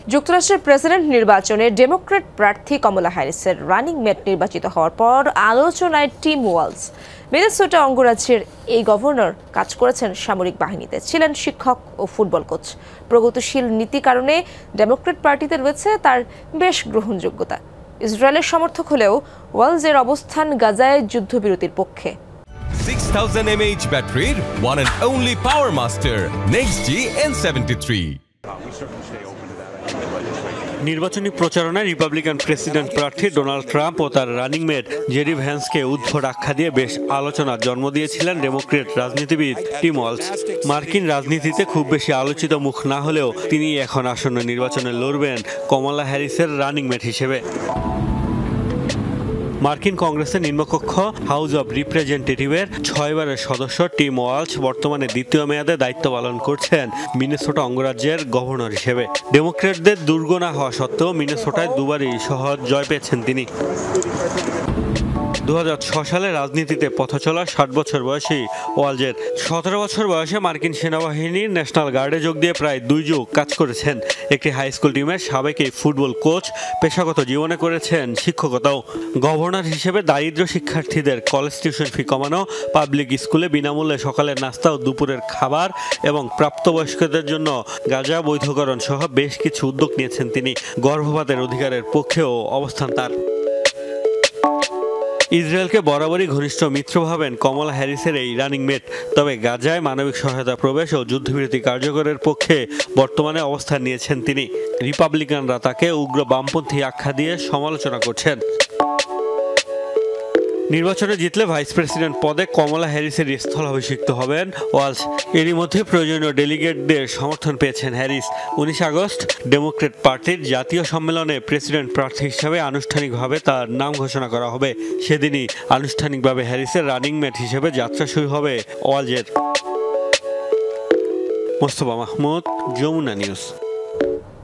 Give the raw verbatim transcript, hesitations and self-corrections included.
যুক্তরাষ্ট্রের প্রেসিডেন্ট নির্বাচনে ডেমোক্র্যাট প্রার্থী কমলা হ্যারিসের রানিং মেট নির্বাচিত হওয়ার পর আলোচনায় টিম ওয়ালস। মিনেসোটা অঙ্গরাজ্যের এই গভর্নর কাজ করেছেন সামরিক বাহিনীতে, ছিলেন শিক্ষক ও ফুটবল কোচ। প্রগতিশীল নীতি কারণে ডেমোক্র্যাট পার্টিতে রয়েছে তার বেশ গ্রহণযোগ্যতা। ইসরায়েলের সমর্থক হলেও ওয়ালসের অবস্থান গাজায় যুদ্ধবিরতির পক্ষে। six thousand milliamp hour ব্যাটারির one and only power master next G N seventy-three। নির্বাচনী প্রচারণায় রিপাবলিকান প্রেসিডেন্ট প্রার্থী ডোনাল্ড ট্রাম্প ও তার রানিং মেট জেডি ভ্যান্সকে উদ্ভট আখ্যা দিয়ে বেশ আলোচনার জন্ম দিয়েছিলেন ডেমোক্রেট রাজনীতিবিদ টিম ওয়ালস। মার্কিন রাজনীতিতে খুব বেশি আলোচিত মুখ না হলেও তিনি এখন আসন্ন নির্বাচনে লড়বেন কমলা হ্যারিসের রানিং মেট হিসেবে। মার্কিন কংগ্রেসের নিম্নকক্ষ হাউস অব রিপ্রেজেন্টেটিভের ছয়বারের সদস্য টিম ওয়ালস বর্তমানে দ্বিতীয় মেয়াদে দায়িত্ব পালন করছেন মিনেসোটা অঙ্গরাজ্যের গভর্নর হিসেবে। ডেমোক্র্যাটদের দুর্গ না হওয়া সত্ত্বেও মিনেসোটায় দুবারই সহজ জয় পেয়েছেন তিনি। দু হাজার ছয় সালে রাজনীতিতে পথচলা ষাট বছর বয়সী ওয়ালজের সতেরো বছর বয়সে মার্কিন সেনাবাহিনীর ন্যাশনাল গার্ডে যোগ দিয়ে প্রায় দুই যুগ কাজ করেছেন। একটি হাই স্কুল টিমের সাবেক এই ফুটবল কোচ পেশাগত জীবনে করেছেন শিক্ষকতাও। গভর্নর হিসেবে দারিদ্র শিক্ষার্থীদের কলেজ টিউশন ফি কমানো, পাবলিক স্কুলে বিনামূল্যে সকালের নাস্তা ও দুপুরের খাবার এবং প্রাপ্তবয়স্কদের জন্য গাঁজা বৈধকরণ সহ বেশ কিছু উদ্যোগ নিয়েছেন তিনি। গর্ভপাতের অধিকারের পক্ষেও অবস্থান তার। ইসরায়েলকে বরাবরই ঘনিষ্ঠ মিত্র ভাবেন কমলা হ্যারিসের এই রানিং মেট। তবে গাজায় মানবিক সহায়তা প্রবেশ ও যুদ্ধবিরতি কার্যকরের পক্ষে বর্তমানে অবস্থান নিয়েছেন তিনি। রিপাবলিকানরা তাকে উগ্র বামপন্থী আখ্যা দিয়ে সমালোচনা করছেন। নির্বাচনে জিতলে ভাইস প্রেসিডেন্ট পদে কমলা হ্যারিসের স্থলাভিষিক্ত হবেন ওয়ালস। এরই মধ্যে প্রয়োজনীয় ডেলিগেটদের সমর্থন পেয়েছেন হ্যারিস। উনিশ আগস্ট ডেমোক্র্যাট পার্টির জাতীয় সম্মেলনে প্রেসিডেন্ট প্রার্থী হিসেবে আনুষ্ঠানিকভাবে তার নাম ঘোষণা করা হবে। সেদিনই আনুষ্ঠানিকভাবে হ্যারিসের রানিং মেট হিসেবে যাত্রা শুরু হবে ওয়ালজের। মোস্তফা মাহমুদ, যমুনা নিউজ।